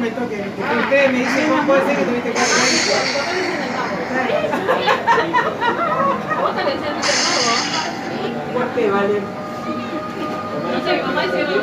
me toque. Que ustedes me dicen cómo puede ser que tuviste que hacer. ¿Vos te le decías el nuevo? ¿Por qué, vale? No sé, mi mamá dice que